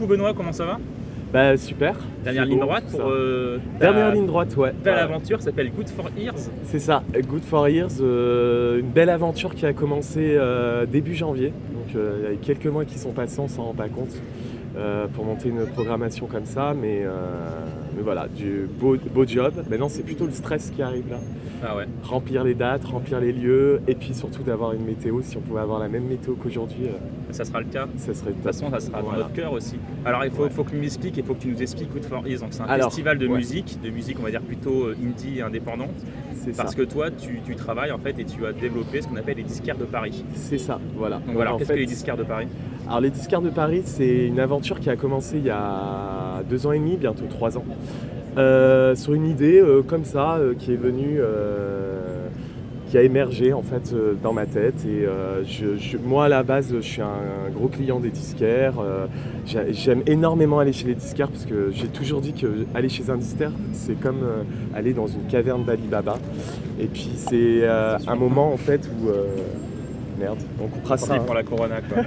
coup Benoît, comment ça va? Bah super. Dernière ligne droite pour Dernière ligne droite, ouais. Belle aventure s'appelle Good for Ears. C'est ça, Good for Ears, une belle aventure qui a commencé début janvier. Donc il y a quelques mois qui sont passés, on s'en rend pas compte pour monter une programmation comme ça, mais voilà, du beau job. Maintenant c'est plutôt le stress qui arrive là. Ah ouais. Remplir les dates, remplir les lieux, et puis surtout d'avoir une météo. Si on pouvait avoir la même météo qu'aujourd'hui, Ça sera le cas. ça serait De toute façon, ça sera dans notre cœur aussi. Alors, il faut que tu m'expliques, il faut que tu nous expliques Good for Ears. Donc, c'est un festival de musique, on va dire plutôt indie et indépendante. C'est parce ça. que toi, tu travailles en fait et tu as développé ce qu'on appelle les disquaires de Paris. C'est ça, voilà. Donc, voilà, qu'est-ce que les disquaires de Paris? Alors, les disquaires de Paris, c'est une aventure qui a commencé il y a 2 ans et demi, bientôt 3 ans. Sur une idée comme ça qui est venue, qui a émergé en fait dans ma tête. Et moi à la base, je suis un gros client des disquaires. J'aime énormément aller chez les disquaires parce que j'ai toujours dit que aller chez un disquaire, c'est comme aller dans une caverne d'Ali Baba. Et puis c'est un moment en fait où merde, on coupera ça. Pour la Corona quoi.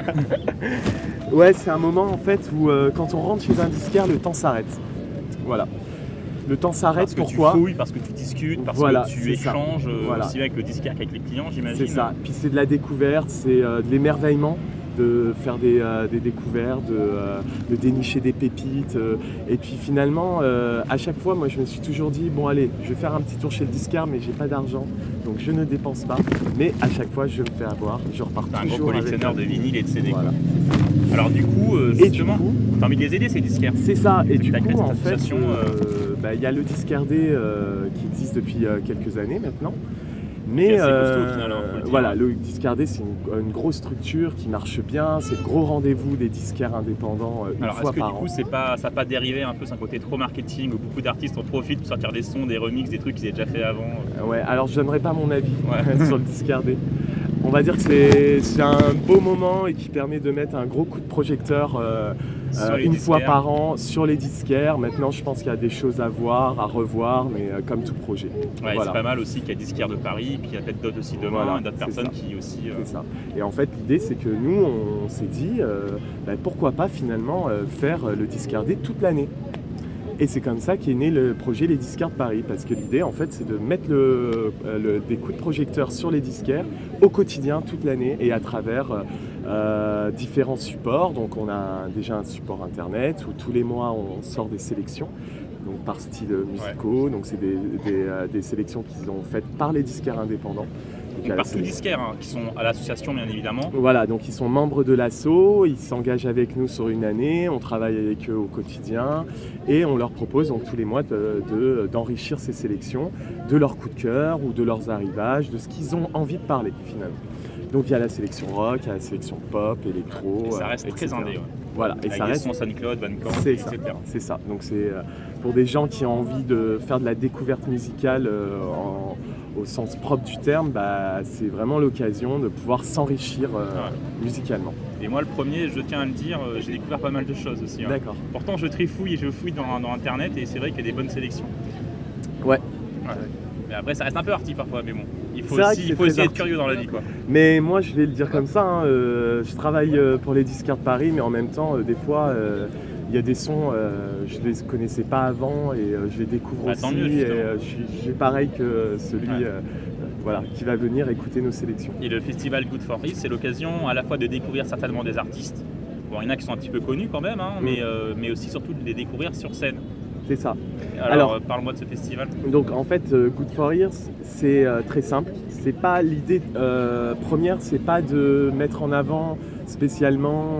Ouais, c'est un moment en fait où quand on rentre chez un disquaire, le temps s'arrête. Voilà. Le temps s'arrête, pourquoi? Parce que tu fouilles, parce que tu discutes, parce que tu échanges aussi avec le disquaire qu'avec les clients, j'imagine. C'est ça. Puis c'est de la découverte, c'est de l'émerveillement, de faire des découvertes, de dénicher des pépites. Et puis finalement, à chaque fois, moi je me suis toujours dit, bon allez, je vais faire un petit tour chez le disquaire, mais j'ai pas d'argent, donc je ne dépense pas. Mais à chaque fois, je me fais avoir, je repars toujours. Un gros collectionneur de vinyle et de CD. Voilà. Alors du coup, justement, t'as envie de les aider ces disquaires? C'est ça. Et du coup, en fait, association, il y a le Disquaire Day qui existe depuis quelques années maintenant. Mais costaud, au final, voilà, le Disquaire Day, c'est une grosse structure qui marche bien. C'est le gros rendez-vous des disquaires indépendants une fois par an. Alors, est-ce que du coup, ça n'a pas dérivé un peu, c'est un côté trop marketing où beaucoup d'artistes en profitent pour sortir des sons, des remixes, des trucs qu'ils avaient déjà fait avant? Ouais, alors je donnerai pas mon avis sur le Disquaire Day. On va dire que c'est un beau moment et qui permet de mettre un gros coup de projecteur une fois par an sur les disquaires. Maintenant, je pense qu'il y a des choses à voir, à revoir, mais comme tout projet. Ouais, voilà. C'est pas mal aussi qu'il y a Disquaires de Paris, puis il y a peut-être d'autres aussi demain, d'autres personnes qui aussi... C'est ça. Et en fait, l'idée, c'est que nous, on s'est dit, pourquoi pas finalement faire le Disquaire Day toute l'année. Et c'est comme ça qu'est né le projet Les Disquaires de Paris, parce que l'idée en fait c'est de mettre des coups de projecteur sur les disquaires au quotidien toute l'année et à travers différents supports. Donc on a déjà un support internet où tous les mois on sort des sélections donc par style musicaux, donc c'est des sélections qui sont faites par les disquaires indépendants. Donc par tous les disquaires qui sont à l'association bien évidemment. Voilà, donc ils sont membres de l'asso, ils s'engagent avec nous sur une année, on travaille avec eux au quotidien et on leur propose donc tous les mois d'enrichir ces sélections de leurs coups de cœur ou de leurs arrivages, de ce qu'ils ont envie de parler finalement. Donc il y a la sélection rock, il y a la sélection pop, électro, et ça reste très indé. Voilà, et avec ça reste sons SoundCloud, Bandcamp, etc. C'est ça. Donc c'est pour des gens qui ont envie de faire de la découverte musicale au sens propre du terme, c'est vraiment l'occasion de pouvoir s'enrichir musicalement. Et moi le premier, je tiens à le dire, j'ai découvert pas mal de choses aussi. D'accord. Pourtant je trifouille et je fouille dans internet et c'est vrai qu'il y a des bonnes sélections. Ouais. Mais après ça reste un peu arty parfois, mais bon, il faut aussi être curieux dans la vie quoi. Mais moi je vais le dire comme ça, je travaille pour les disquaires de Paris, mais en même temps des fois il y a des sons, je ne les connaissais pas avant et je les découvre aussi. Mieux, et je suis pareil que celui qui va venir écouter nos sélections. Et le festival Good for Ears, c'est l'occasion à la fois de découvrir certainement des artistes. Bon, il y en a qui sont un petit peu connus quand même, mais aussi surtout de les découvrir sur scène. C'est ça. Alors parle-moi de ce festival. Donc en fait, Good for Ears, c'est très simple. C'est pas l'idée première, c'est pas de mettre en avant spécialement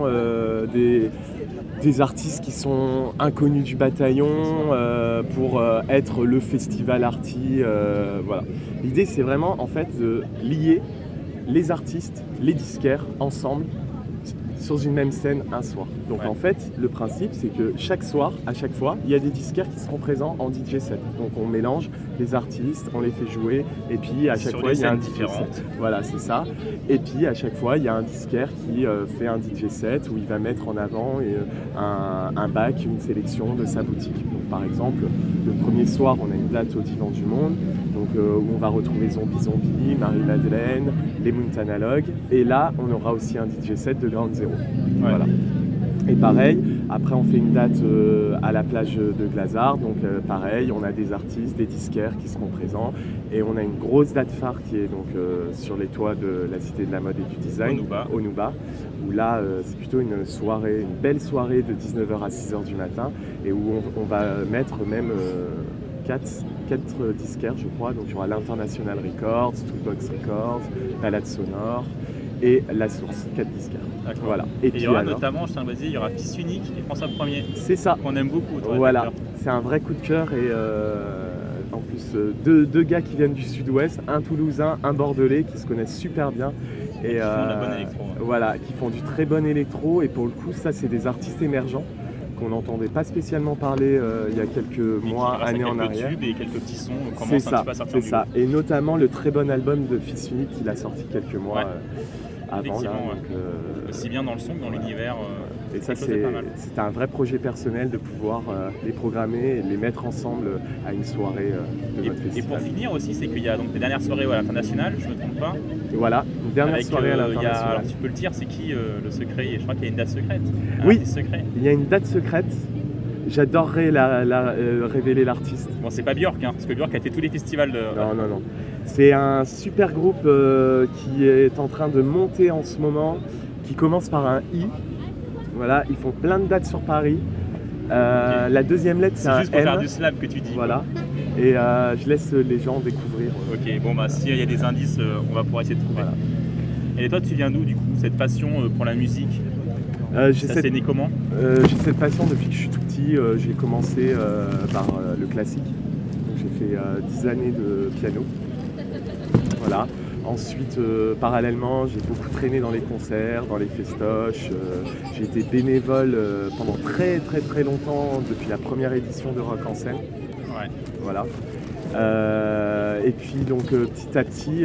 des artistes qui sont inconnus du bataillon pour être le festival arty. Voilà. L'idée, c'est vraiment en fait de lier les artistes, les disquaires ensemble sur une même scène un soir. Donc en fait, le principe, c'est que chaque soir, à chaque fois, il y a des disquaires qui seront présents en DJ set. Donc on mélange les artistes, on les fait jouer, et puis à chaque fois, il y a un DJ set. Voilà, c'est ça. Et puis à chaque fois, il y a un disquaire qui fait un DJ set où il va mettre en avant un bac, une sélection de sa boutique. Donc par exemple, le premier soir, on a une date au Divan du Monde, donc, où on va retrouver Zombie Zombie, Marie-Madeleine, les Mountanalogues, et là, on aura aussi un DJ set de Ground Zero. Voilà. Et pareil, après on fait une date à la plage de Glazard, donc pareil, on a des artistes, des disquaires qui seront présents et on a une grosse date phare qui est donc sur les toits de la Cité de la Mode et du Design, au Nouba, où là c'est plutôt une soirée, une belle soirée de 19h à 6h du matin et où on va mettre même 4 disquaires je crois, donc il y aura l'International Records, Toolbox Records, Balade Sonore et La Source, 4 disquaires. Voilà. Et il y aura notamment, je tiens à le dire, il y aura Fils Unique et François Ier. C'est ça. Qu'on aime beaucoup. Voilà, c'est un vrai coup de cœur et en plus deux gars qui viennent du sud-ouest, un Toulousain, un Bordelais qui se connaissent super bien. Et qui font de la bonne électro. Voilà, qui font du très bon électro et pour le coup ça c'est des artistes émergents qu'on n'entendait pas spécialement parler il y a quelques mois, années en arrière. Tubes et quelques petits sons commencent un petit peu à sortir. C'est ça, et notamment le très bon album de Fils Unique qu'il a sorti quelques mois avant. Là, donc, aussi bien dans le son que dans l'univers. Et ça c'est un vrai projet personnel de pouvoir les programmer et les mettre ensemble à une soirée de notre festival. Et pour finir aussi, c'est qu'il y a donc les dernières soirées à l'international, je ne me trompe pas. Et voilà, une dernière soirée à l'international. Alors tu peux le dire, c'est qui le secret? Je crois qu'il y a une date secrète. Oui, il y a une date secrète. J'adorerais révéler l'artiste. Bon, c'est pas Björk, hein, parce que Björk a fait tous les festivals de... Non. C'est un super groupe qui est en train de monter en ce moment, qui commence par un I. Voilà, ils font plein de dates sur Paris. La deuxième lettre, c'est un M. C'est juste pour faire du slam que tu dis. Voilà. Et je laisse les gens découvrir. Ok, bon bah s'il y a des indices, on va pouvoir essayer de trouver. Voilà. Et toi, tu viens d'où du coup, cette passion pour la musique? Ça s'est né comment? J'ai cette passion depuis que je suis tout petit. J'ai commencé par le classique. J'ai fait 10 années de piano. Voilà. Ensuite, parallèlement, j'ai beaucoup traîné dans les concerts, dans les festoches. J'ai été bénévole pendant très longtemps, depuis la première édition de Rock en scène. Ouais. Voilà. Et puis donc petit à petit,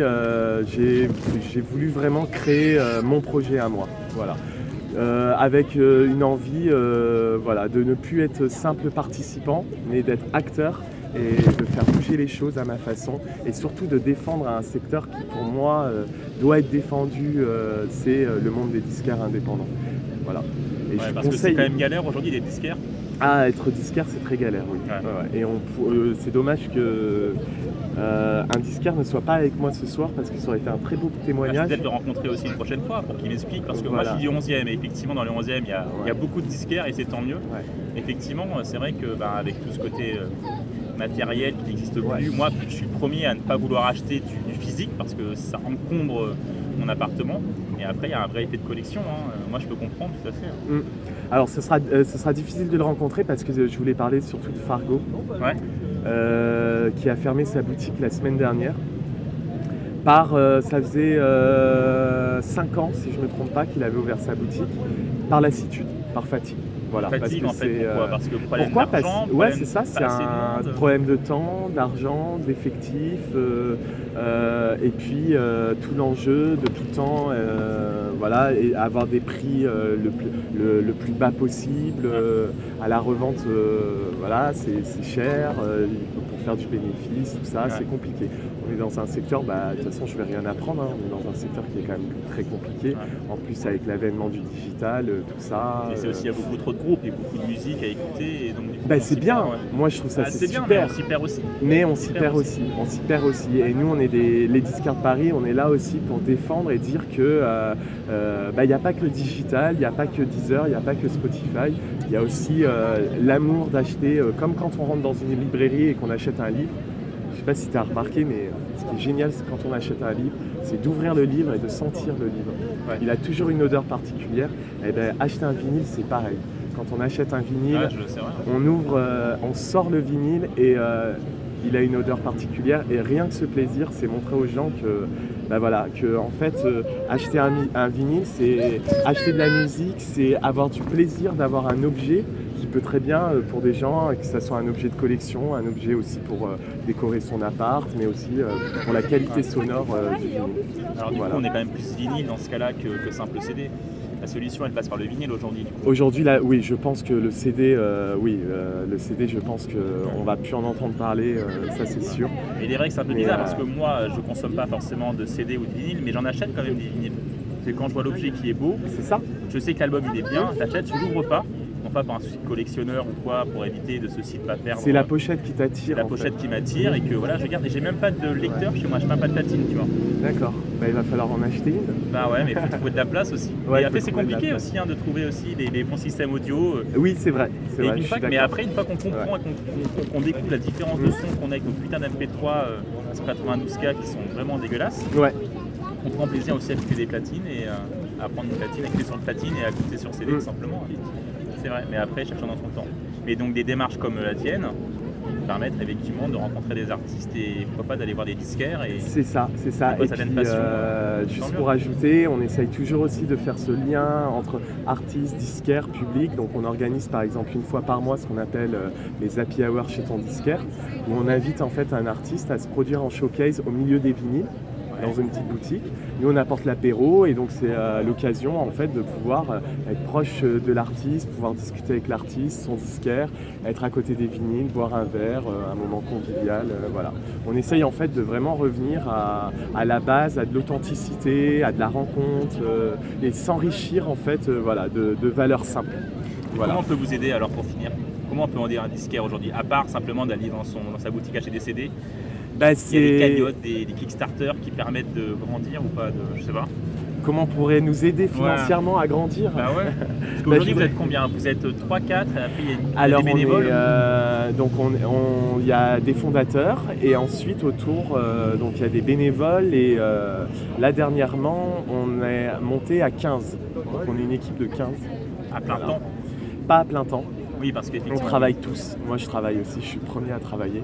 j'ai voulu vraiment créer mon projet à moi. Voilà. Avec une envie voilà, de ne plus être simple participant, mais d'être acteur et de faire bouger les choses à ma façon et surtout de défendre un secteur qui pour moi doit être défendu, c'est le monde des disquaires indépendants. Voilà. Et ouais, parce que c'est quand même galère aujourd'hui des disquaires. Ah, être disquaire c'est très galère, oui. Ouais. Et c'est dommage que un disquaire ne soit pas avec moi ce soir parce que ça aurait été un très beau témoignage. Peut-être le rencontrer aussi une prochaine fois pour qu'il m'explique parce que voilà. Moi je suis du 11e et effectivement dans le 11e il y a beaucoup de disquaires et c'est tant mieux. Ouais. Effectivement c'est vrai que avec tout ce côté matériel qui n'existe plus, moi je suis le premier à ne pas vouloir acheter du physique parce que ça encombre mon appartement et après il y a un vrai effet de collection, hein. Moi je peux comprendre tout à fait. Hein. Alors ce sera difficile de le rencontrer parce que je voulais parler surtout de Fargo. Ouais. Qui a fermé sa boutique la semaine dernière. Ça faisait 5 ans, si je ne me trompe pas, qu'il avait ouvert sa boutique, par lassitude, par fatigue. Voilà, fatigue parce que en fait, pourquoi? Parce que problème d'argent, ouais, c'est ça, c'est un problème de temps, d'argent, d'effectifs, et puis tout l'enjeu de tout le temps, voilà, et avoir des prix le plus bas possible, à la revente, voilà, c'est cher, pour faire du bénéfice, tout ça, c'est compliqué. On est dans un secteur, de toute façon je ne vais rien apprendre, hein. On est dans un secteur qui est quand même très compliqué, en plus avec l'avènement du digital, tout ça. Et c'est aussi, il y a beaucoup trop de groupes, il y a beaucoup de musique à écouter, et donc du coup, c'est bien, moi je trouve ça c'est super. Bien, mais on s'y perd aussi. Mais on s'y perd aussi, et nous on est les disquaires de Paris, on est là aussi pour défendre et dire que il n'y a pas que le digital, il n'y a pas que Deezer, il n'y a pas que Spotify, il y a aussi l'amour d'acheter, comme quand on rentre dans une librairie et qu'on achète un livre. Je ne sais pas si tu as remarqué, mais ce qui est génial, c'est quand on achète un livre, c'est d'ouvrir le livre et de sentir le livre. Ouais. Il a toujours une odeur particulière. Et acheter un vinyle, c'est pareil. Quand on achète un vinyle, on ouvre, on sort le vinyle et il a une odeur particulière. Et rien que ce plaisir, c'est montrer aux gens que, en fait, acheter un vinyle, c'est acheter de la musique, c'est avoir du plaisir d'avoir un objet qui peut très bien, pour des gens, que ce soit un objet de collection, un objet aussi pour décorer son appart, mais aussi pour la qualité sonore du vinyle. Alors du coup, on est quand même plus vinyle dans ce cas-là que simple CD. La solution, elle passe par le vinyle aujourd'hui. Aujourd'hui, là, oui, je pense que le CD, le CD, je pense qu'on va plus en entendre parler, ça c'est sûr. Et il est vrai que c'est un peu bizarre parce que moi, je consomme pas forcément de CD ou de vinyle, mais j'en achète quand même des vinyles. C'est quand je vois l'objet qui est beau, c'est ça. Je sais que l'album il est bien, j'achète, je l'ouvre pas. Non pas par un souci de collectionneur ou quoi, pour éviter de ceci de pas perdre. C'est la pochette qui t'attire. La pochette qui m'attire et que voilà, je garde. Et j'ai même pas de lecteur chez moi, je n'ai même pas de platine, tu vois. D'accord. Bah, il va falloir en acheter une. Bah ouais, mais il faut trouver de la place aussi. Ouais, et après, c'est compliqué aussi de trouver aussi les bons systèmes audio. Oui, c'est vrai. C'est vrai, mais après, une fois qu'on comprend et qu'on découvre la différence de son qu'on a avec nos putains d'MP3 192K qui sont vraiment dégueulasses, on prend plaisir aussi à écouter des platines et à prendre une platine, à écouter sur le platine et à écouter sur CD tout simplement. C'est vrai, mais après, chacun dans son temps. Mais donc des démarches comme la tienne permettent effectivement de rencontrer des artistes et pourquoi pas d'aller voir des disquaires. C'est ça, c'est ça. Et puis, passion, juste pour ajouter, on essaye toujours aussi de faire ce lien entre artistes, disquaires, public. Donc on organise par exemple une fois par mois ce qu'on appelle les happy hours chez ton disquaire, où on invite en fait un artiste à se produire en showcase au milieu des vinyles. Dans une petite boutique. Nous on apporte l'apéro et donc c'est l'occasion en fait de pouvoir être proche de l'artiste, pouvoir discuter avec l'artiste, son disquaire, être à côté des vinyles, boire un verre, un moment convivial, voilà. On essaye en fait de vraiment revenir à la base, à de l'authenticité, à de la rencontre et s'enrichir en fait voilà, de valeurs simples. Voilà. Comment on peut vous aider alors pour finir? Comment on peut aider un disquaire aujourd'hui, à part simplement d'aller dans sa boutique acheter des CD? Il y a des cagnottes, des Kickstarter qui permettent de grandir ou pas, je sais pas. Comment on pourrait nous aider financièrement à grandir? Bah ouais. Parce qu'aujourd'hui vous êtes combien? Vous êtes 3-4, après il y a des bénévoles. Donc il y a des fondateurs et ensuite autour donc il y a des bénévoles et là dernièrement on est monté à 15. Donc on est une équipe de 15. À plein temps? Pas à plein temps. Oui, parce qu'effectivement. On travaille tous. Moi, je travaille aussi. Je suis le premier à travailler.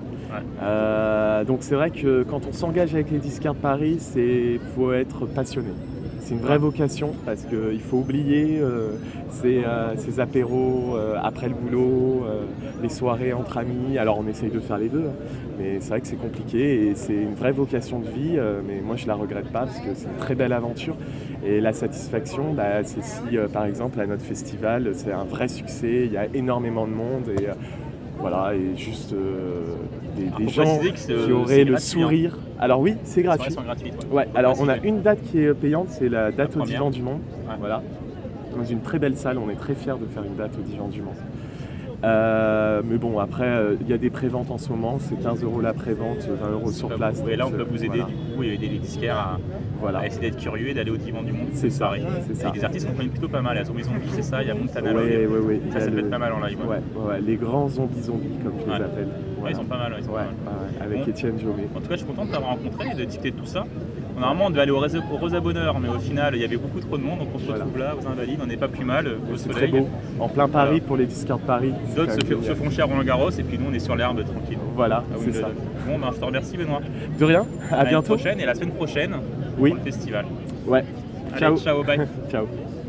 Donc, c'est vrai que quand on s'engage avec les disquaires de Paris, faut être passionné. C'est une vraie vocation parce qu'il faut oublier ces apéros après le boulot, les soirées entre amis. Alors, on essaye de faire les deux, mais c'est vrai que c'est compliqué et c'est une vraie vocation de vie. Mais moi, je la regrette pas parce que c'est une très belle aventure. Et la satisfaction, c'est si, par exemple, à notre festival, c'est un vrai succès, il y a énormément de monde et voilà, et juste des gens qui auraient le sourire. Alors oui, c'est gratuit. Sont gratuites, ouais. Alors on a une date qui est payante, c'est la date au Divan du Monde. Voilà. Dans une très belle salle, on est très fiers de faire une date au Divan du Monde. Mais bon, après, il y a des préventes en ce moment, c'est 15 € la prévente, 20 € sur place. Et là, on peut vous aider, du coup, et aider les disquaires à essayer d'être curieux et d'aller au Divan du Monde. C'est ça. Il y a des artistes qu'on connaît plutôt pas mal, il y a Zombie Zombie, c'est ça, il y a Montana Love. Oui. Ça peut être pas mal en live. Ouais, les grands zombies comme je les appelle. Ouais, ils sont pas mal. Avec Étienne Jomé. En tout cas, je suis content de t'avoir rencontré et de discuter de tout ça. Normalement, on devait aller au Rosa Bonheur, mais au final, il y avait beaucoup trop de monde, donc on se retrouve là, aux Invalides, on n'est pas plus mal, au c'est soleil. Très beau. En plein Paris pour les disquaires de Paris. D'autres se font chier à Roland-Garros, et puis nous, on est sur l'herbe tranquille. Voilà, c'est ça. Bon, je te remercie, Benoît. De rien, à bientôt. Prochaine, et la semaine prochaine, pour le festival. Ouais. Allez, ciao, bye. Ciao.